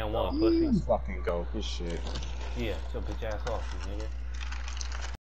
And one pussy. Fucking go. Good shit. Yeah, your bitch ass off, you nigga.